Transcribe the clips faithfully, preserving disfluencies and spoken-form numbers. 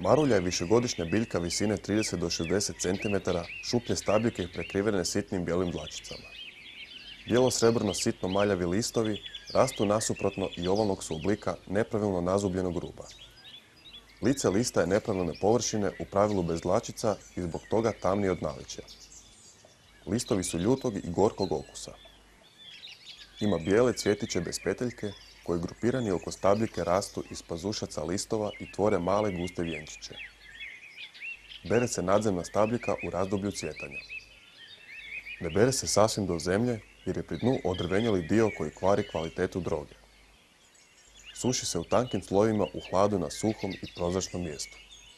Marulja je višegodišnja biljka visine trideset do šezdeset centimetara, šuplje stabljike prekrivene sitnim bijelim dlačicama. Bijelo-srebrno sitno maljavi listovi rastu nasuprotno i ovalnog su oblika nepravilno nazubljenog ruba. Lice lista je nepravilne površine, u pravilu bez dlačica i zbog toga tamnije od naličja. Listovi su ljutog i gorkog okusa. Ima bijele cvjetiće bez peteljke, koji grupirani oko stabljike rastu iz pazušaca listova i tvore male guste vjenčiće. Bere se nadzemna stabljika u razdoblju cvjetanja. Ne bere se sasvim do zemlje jer je pri dnu odrvenjeli dio koji kvari kvalitetu droge. Suši se u tankim slojevima u hladu na suhom i prozračnom mjestu.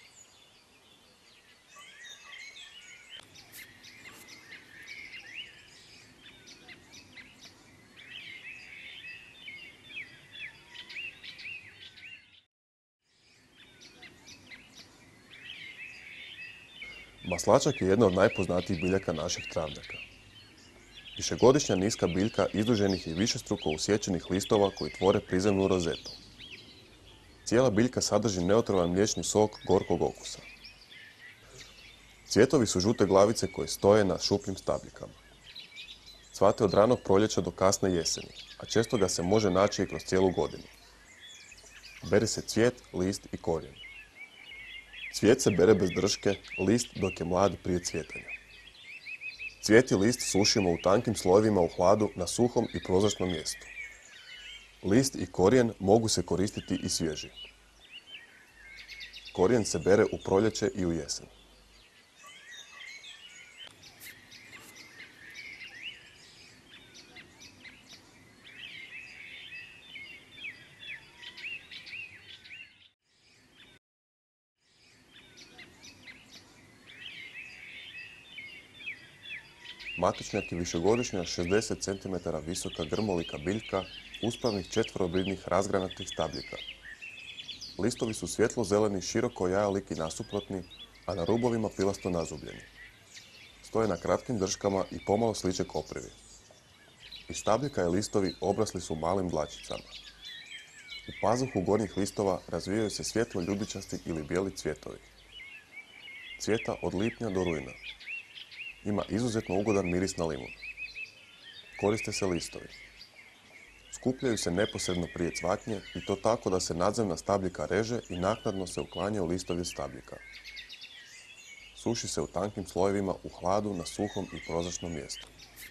Maslačak je jedna od najpoznatijih biljaka naših travnjaka. Višegodišnja niska biljka izduženih i višestruko usječenih listova koji tvore prizemnu rozetu. Cijela biljka sadrži neotrovan mliječni sok gorkog okusa. Cvjetovi su žute glavice koje stoje na šupljim stabljikama. Cvate od ranog proljeća do kasne jeseni, a često ga se može naći i kroz cijelu godinu. Bere se cvijet, list i korijen. Cvijet se bere bez drške, list dok je mlad prije cvjetanja. Cvijet i list sušimo u tankim slojevima u hladu na suhom i prozračnom mjestu. List i korijen mogu se koristiti i svježi. Korijen se bere u proljeće i u jesen. Matičnjak je višegodišnja šezdeset centimetara visoka grmolika biljka uspravnih četverobridnih razgranatih stabljika. Listovi su svjetlo-zeleni, široko jajaliki nasuprotni, a na rubovima pilasto nazubljeni. Stoje na kratkim drškama i pomalo sliče koprivi. Iz stabljika i listovi obrasli su malim dlačicama. U pazuhu gornjih listova razvijaju se svjetlo ljubičasti ili bijeli cvjetovi. Cvjeta od lipnja do rujna. Ima izuzetno ugodan miris na limun. Koriste se listovi. Skupljaju se neposredno prije cvatnje i to tako da se nadzemna stabljika reže i naknadno se uklanjaju listovi stabljika. Suši se u tankim slojevima u hladu na suhom i prozračnom mjestu.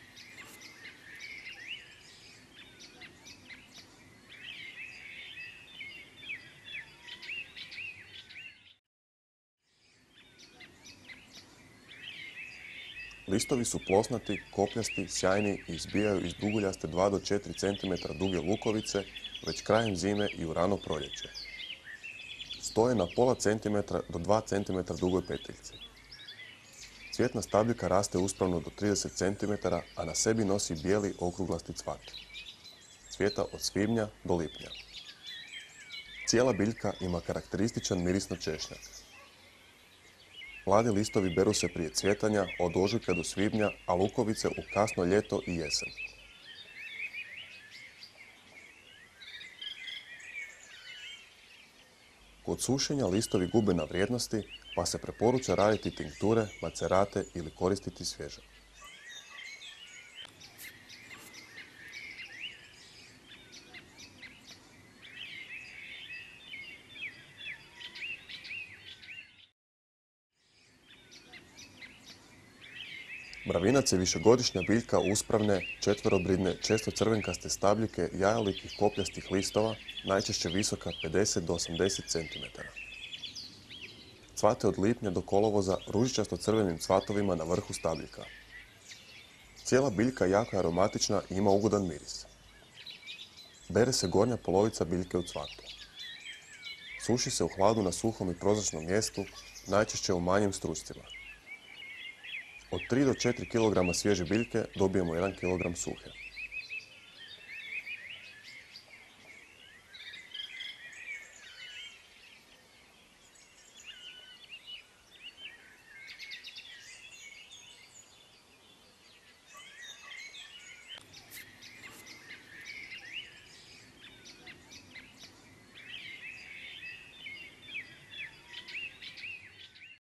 Listovi su plosnati, kopljasti, sjajni i izbijaju iz duguljaste dva do četiri centimetra duge lukovice već krajem zime i u rano proljeće. Stoje na pola centimetra do dva centimetra dugoj petiljci. Cvjetna stabljika raste uspravno do trideset centimetara, a na sebi nosi bijeli okruglasti cvat. Cvjeta od svibnja do lipnja. Cijela biljka ima karakterističan miris na češnjak. Mladi listovi beru se prije cvjetanja od ožujka do svibnja, a lukovice u kasno ljeto i jesen. Kod sušenja listovi gube na vrijednosti, pa se preporuča raditi tinkture, macerate ili koristiti svježe. Mravinac je višegodišnja biljka uspravne, četverobridne, često crvenkaste stabljike jajalikih kopljastih listova, najčešće visoka pedeset do osamdeset centimetara. Cvate od lipnja do kolovoza ružičasto-crvenim cvatovima na vrhu stabljika. Cijela biljka jako je aromatična i ima ugodan miris. Bere se gornja polovica biljke u cvatu. Suši se u hladu na suhom i prozračnom mjestu, najčešće u manjim stručcima. Od tri do četiri kilograma svježe biljke dobijemo jedan kilogram suhe.